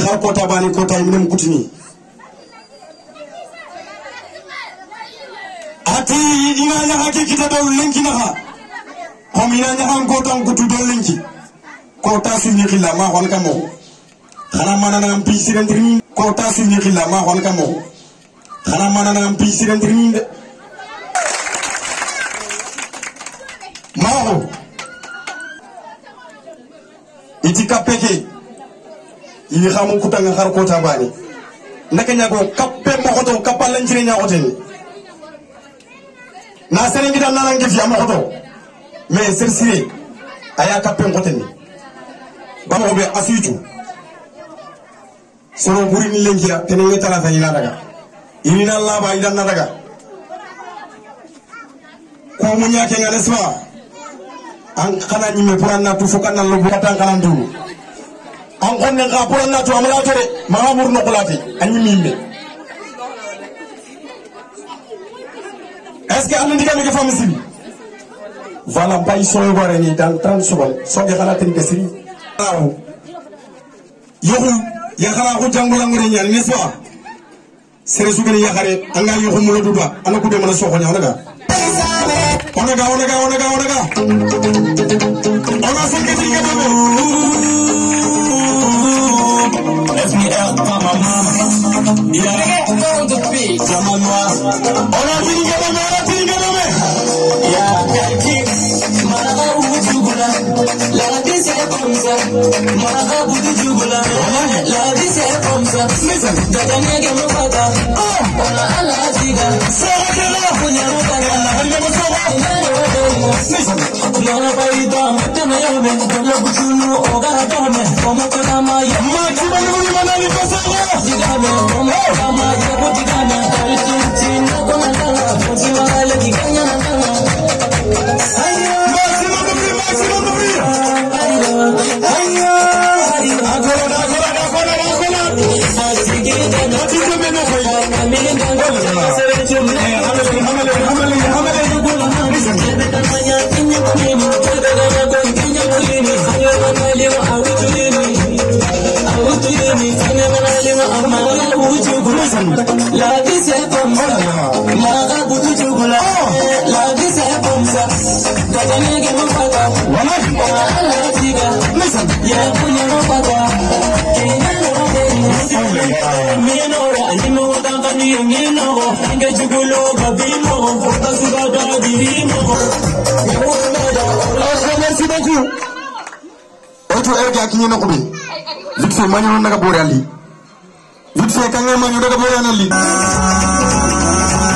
khar kota bani kota minem kutini ati ina nya hake kita do lenki na ha kom ina nya han kota kutu do lenki kota sunni khilla ma hon kamo khana mana na mpi sirandrini kota sunni khilla ma hon kamo khana mana na mpi sirandrini de maho iti kapeke ini xamu kutanga xar kota bani naka nyago kappe mo xoto kapal lañ ci nya xote ni na serengi dal na ngi fi am xoto mais sersire aya kappe xote ni ba mo be asiju soro buri ni lengi ya tene ni tala fay na daga ini na la ba idan na daga ko mu nyake ngale swa an kana ni me puranna tu fukan na lo bukatan kana ndulu an konne ka puranna tu amala tore mahamur no kulati anyi mimbe est-ce que anu diga mi fam sibi voilà bay soy gore ni dans 30 secondes so ge xala tin kesri aw yoxu ya xala ko jangula ngure ñal ni so sere su gene ya xare anga yoxu mu la duba ana ko de mala so xonya onaga ona se que diga babo let me help my mama yeah on the beat sama moi ona diga babo yeah mara ujugula la dise pomsa mara ujugula la dise pomsa listen dada nege mabata ona ala diga sakela punya mabata listen mara baida tena yome la buchunu ogara tome como kama ya maji bani manani pasanga diga me como kama ya bodigana tina kona kala fujiwa la kiganya na kala La vie c'est comme ça, la raboute du chocolat. La vie c'est comme ça, t'as gagné que mon papa. La tiga, y'a punya mon papa. Minora, limo d'anfani, minoro. Inga jugulo, babino, porta subada, divino. Merci beaucoup. Autre erga qui n'est pas bien. Vite fait, manion n'a pas pour aller. Vite fait, quand même, manion n'a pas pour aller.